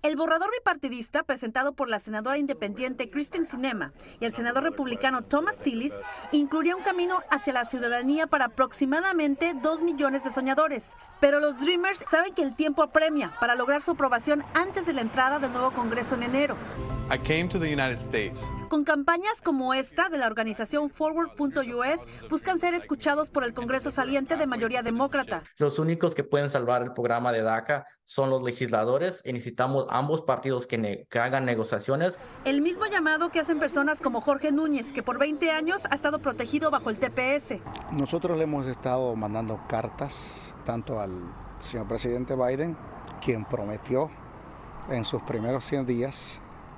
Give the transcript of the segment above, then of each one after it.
El borrador bipartidista presentado por la senadora independiente Kristen Sinema y el senador republicano Thomas Tillis incluiría un camino hacia la ciudadanía para aproximadamente 2 millones de soñadores. Pero los Dreamers saben que el tiempo apremia para lograr su aprobación antes de la entrada del nuevo Congreso en enero. I came to the United States. Con campañas como esta de la organización Forward.us buscan ser escuchados por el Congreso saliente de mayoría demócrata. Los únicos que pueden salvar el programa de DACA son los legisladores y necesitamos ambos partidos que hagan negociaciones. El mismo llamado que hacen personas como Jorge Núñez, que por 20 años ha estado protegido bajo el TPS. Nosotros le hemos estado mandando cartas tanto al señor presidente Biden, quien prometió en sus primeros 100 días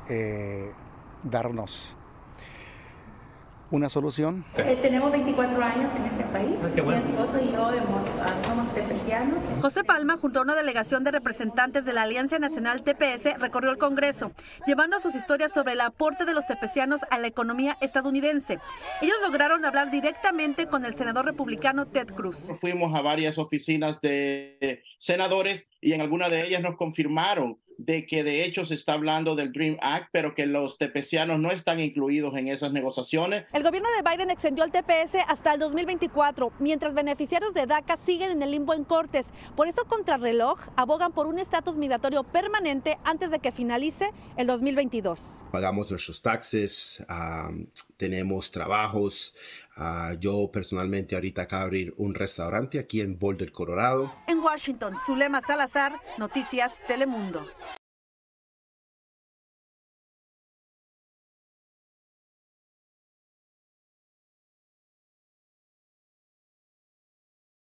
darnos una solución. Tenemos 24 años en este país. Mi esposo y yo somos tepecianos. José Palma, junto a una delegación de representantes de la Alianza Nacional TPS, recorrió el Congreso, llevando sus historias sobre el aporte de los tepecianos a la economía estadounidense. Ellos lograron hablar directamente con el senador republicano Ted Cruz. Fuimos a varias oficinas de senadores y en alguna de ellas nos confirmaron de que de hecho se está hablando del Dream Act, pero que los tepecianos no están incluidos en esas negociaciones. El gobierno de Biden extendió el TPS hasta el 2024, mientras beneficiarios de DACA siguen en el limbo en cortes. Por eso, contrarreloj, abogan por un estatus migratorio permanente antes de que finalice el 2022. Pagamos nuestros taxes, tenemos trabajos. Yo personalmente ahorita acabo de abrir un restaurante aquí en Boulder, Colorado. En Washington, Zulema Salazar, Noticias Telemundo.